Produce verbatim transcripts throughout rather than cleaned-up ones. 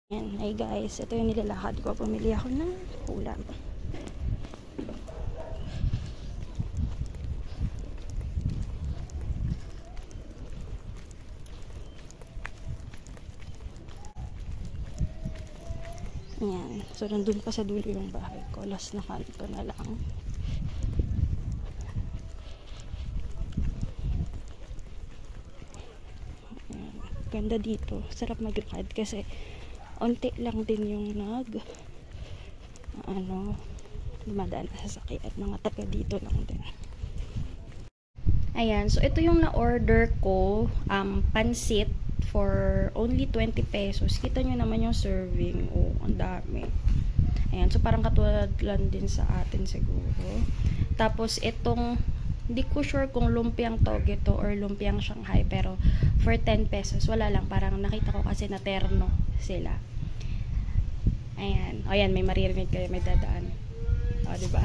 Yan, hey guys, ito yung nilalakad ko. Pumili ako ng ulam. Yan, so nandun pa sa dulo yung bahay ko. Last na kanto na lang. Yan, ganda dito. Sarap maglakad kasi onti lang din yung nag ano dumadaan sa sasakyan. Mga taga dito lang din. Ayan, so ito yung na-order ko, um, pansit for only twenty pesos. Kita nyo naman yung serving. Oh, ang dami. Ayan, so parang katulad lang din sa atin siguro. Tapos itong, hindi ko sure kung lumpiang toge to or lumpiang Shanghai, pero for ten pesos, wala lang. Parang nakita ko kasi na terno sila. Ayan. O, ayan, may maririnig kayo, may dadaan. O, diba?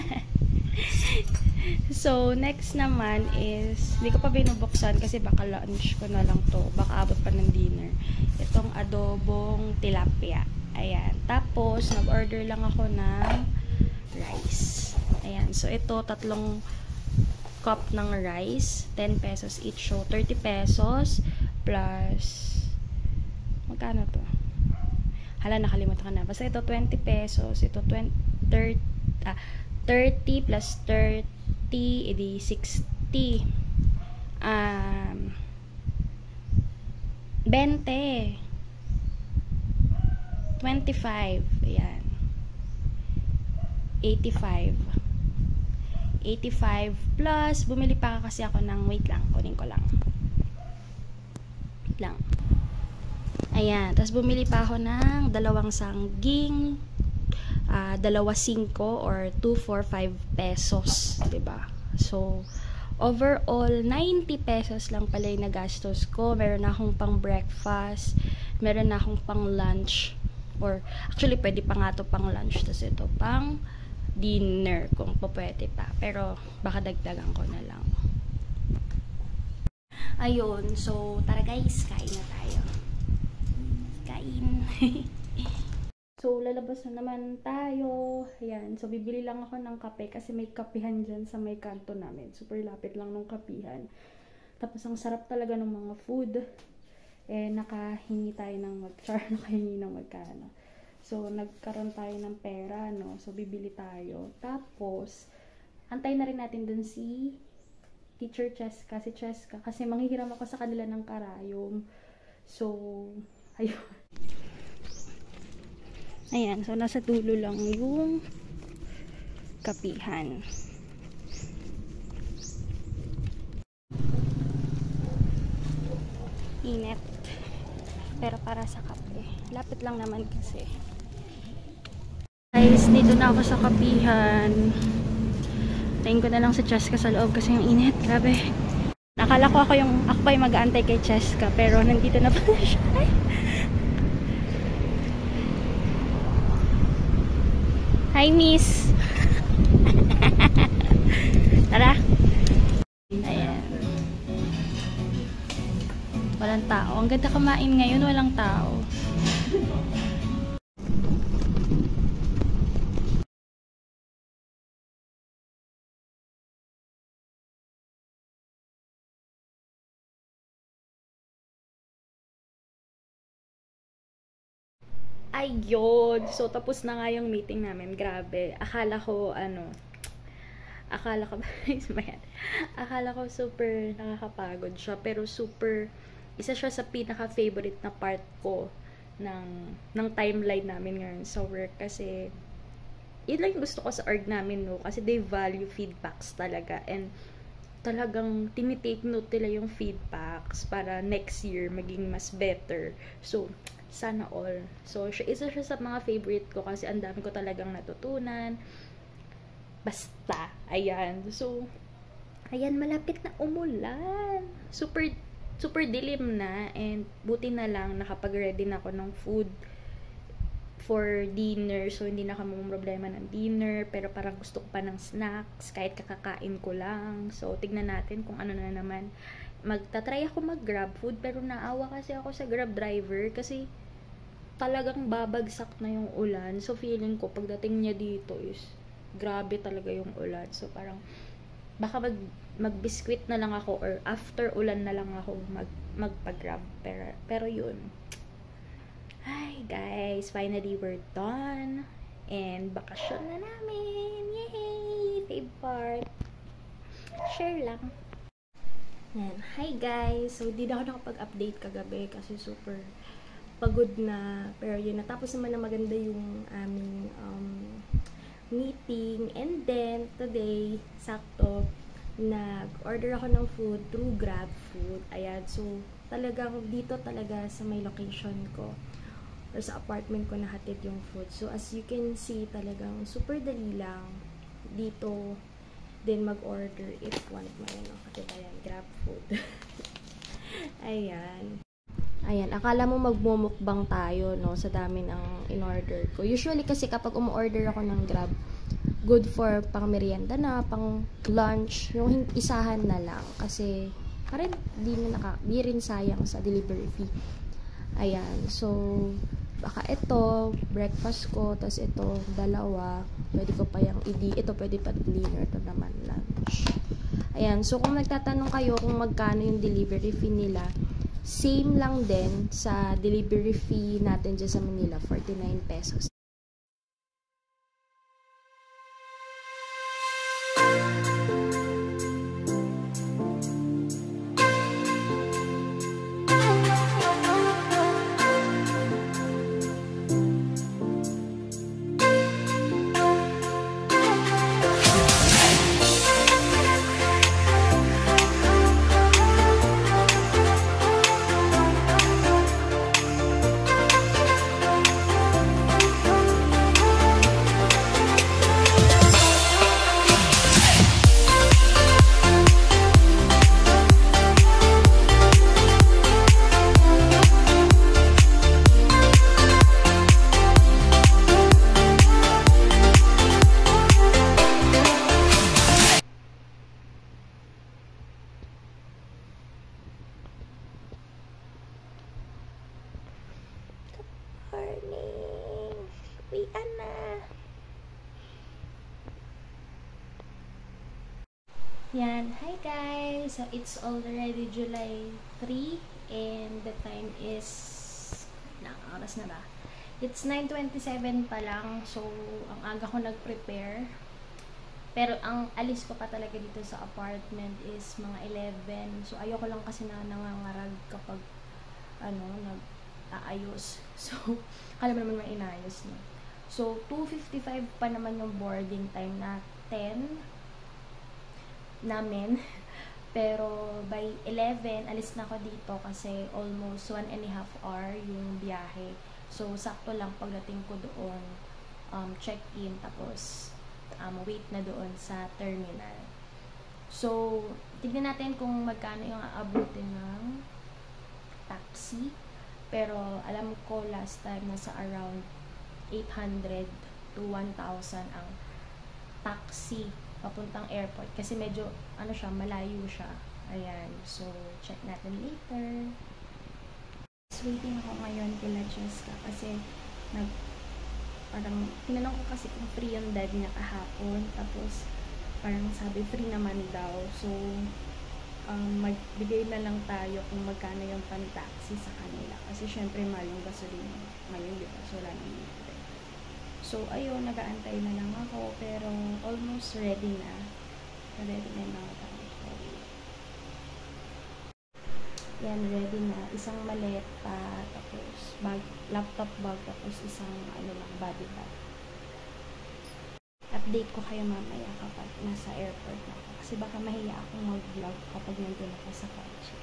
So, next naman is, hindi ko pa binubuksan kasi baka lunch ko na lang to. Baka abot pa ng dinner. Itong adobong tilapia. Ayan. Tapos, nag-order lang ako ng rice. Ayan. So, ito, tatlong cup ng rice. ten pesos each. So, thirty pesos plus, magkano to? Hala, nakalimutan ka na. Basta ito, twenty pesos. Ito, twenty, thirty, ah, thirty plus thirty, edi sixty. Um, twenty. twenty-five. Ayan. eighty-five. eighty-five plus, bumili pa kasi ako ng, wait lang, kunin ko lang. Wait lang. Ayan. Tapos bumili pa ako ng dalawang sangging, uh, dalawa singko or two, four, five pesos. Diba? So, overall, ninety pesos lang pala yung nagastos ko. Meron na akong pang breakfast, meron na akong pang lunch, or actually pwede pa nga to pang lunch, tapos ito pang dinner kung po pwede pa, pero baka dagdagan ko na lang. Ayun, so tara guys, kain na tayo. Kain. So lalabas na naman tayo. Ayan, so bibili lang ako ng kape kasi may kapihan dyan sa may kanto namin. Super lapit lang ng kapihan. Tapos ang sarap talaga ng mga food. Eh, nakahingi tayo ng mag-char, nakahingi ng magkano. So, nagkaroon tayo ng pera, no? So, bibili tayo. Tapos, antay na rin natin dun si Teacher Cheska, si Cheska. Kasi manghihiram ako sa kanila ng karayom. So, ayun. Ayan, so nasa dulo lang yung kapihan. Init. Pero para sa kape. Lapit lang naman kasi. Guys, dito na ako sa kapihan. Tingin ko na lang sa Cheska sa loob kasi yung init. Grabe. Nakala ko ako yung, ako pa yung mag-aantay kay Cheska. Pero nandito na pala siya. Hi, miss. Tara. Ayan. Walang tao. Ang ganda kumain ngayon, walang tao. Ayun. So, tapos na nga yung meeting namin. Grabe. Akala ko, ano, akala ko, akala ko super nakakapagod siya. Pero super, isa siya sa pinaka-favorite na part ko ng, ng timeline namin ngayon sa work. Kasi, yun lang yung gusto ko sa org namin, no? Kasi they value feedbacks talaga. And, talagang tinitake note nila yung feedbacks para next year maging mas better. So, sana all. So, isa siya sa mga favorite ko kasi ang dami ko talagang natutunan. Basta, ayan. So, ayan, malapit na umulan. Super, super dilim na. And, buti na lang, nakapag-ready na ako ng food for dinner. So, hindi na kami problema ng dinner. Pero parang gusto ko pa ng snacks. Kahit kakakain ko lang. So, tignan natin kung ano na naman. Magta-try ako mag-grab food. Pero naawa kasi ako sa grab driver. Kasi, talagang babagsak na yung ulan. So, feeling ko, pagdating niya dito is, grabe talaga yung ulan. So, parang, baka mag, mag-biscuit na lang ako or after ulan na lang ako mag, magpa-grab. Pero, pero yun. Hi, guys. Finally, we're done. And, bakasyon na namin. Yay! Fave part. Share lang. Yan. Hi, guys. So, di na ako nakapag-update kagabi kasi super pagod na, pero yun, natapos naman na maganda yung aming um, meeting, and then, today, sakto, nag-order ako ng food through Grab Food, ayan, so, talagang dito talaga sa may location ko, or sa apartment ko nahatid yung food, so, as you can see, talagang super dali lang, dito, din mag-order if want mo yun, okay, ayan, Grab Food, ayan. Ayan, akala mo magmumukbang tayo, no, sa dami ng in-order ko. Usually kasi kapag umu-order ako ng Grab, good for pang merienda na, pang lunch, yung isahan na lang. Kasi, parang di, na naka, di rin sayang sa delivery fee. Ayan, so, baka ito, breakfast ko, tas ito, dalawa, pwede ko pa yung i-di, ito pwede pa dinner, ito naman lunch. Ayan, so kung nagtatanong kayo kung magkano yung delivery fee nila, same lang din sa delivery fee natin dyan sa Manila, forty-nine pesos. Yan. Hi guys! So, it's already July third and the time is na, oras na ba? It's nine twenty-seven pa lang. So, ang aga ko nag-prepare. Pero, ang alis ko pa talaga dito sa apartment is mga eleven. So, ayoko lang kasi na nangangarag kapag ano, nag-aayos. So, alam mo naman may inayos na. So, two fifty-five pa naman yung boarding time na ten namin. Pero by eleven, alis na ako dito kasi almost one and a half hour yung biyahe. So, sakto lang pagdating ko doon, um, check-in, tapos um, wait na doon sa terminal. So, tignan natin kung magkano yung aabutin ng taxi. Pero, alam ko last time nasa around eight hundred to one thousand ang taxi papuntang airport. Kasi medyo, ano siya, malayo siya. Ayan. So, check natin later. So, waiting ako ngayon kila Jessica kasi nag, parang, tinanong ko kasi kung free yung dad niya kahapon. Tapos, parang sabi, free naman daw. So, um, magbigay na lang tayo kung magkano yung pan-taxi sa kanila. Kasi, syempre, mahal yung gasolina. Ngayon, di ba? So, wala nang libre. So, ayun, nag-aantay na lang ako, pero almost ready na. Ready na yung mga tao. Yan, ready na. Isang maleta, tapos bag, laptop bag, tapos isang ano lang, body bag. Update ko kayo mamaya kapag nasa airport na ako. Kasi baka mahiya akong mag-vlog kapag nandun ako sa kotse.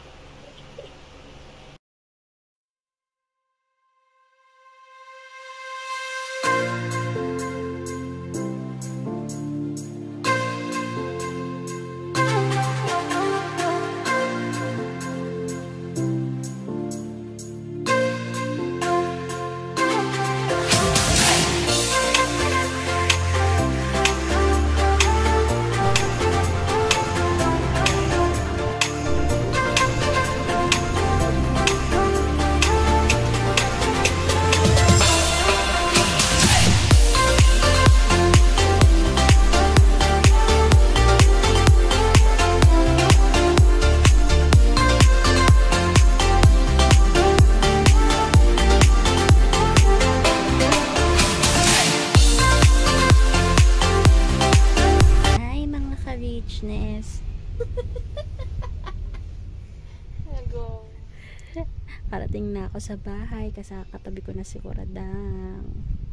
Parating na ako sa bahay kasi katabi ko na si Kuradang.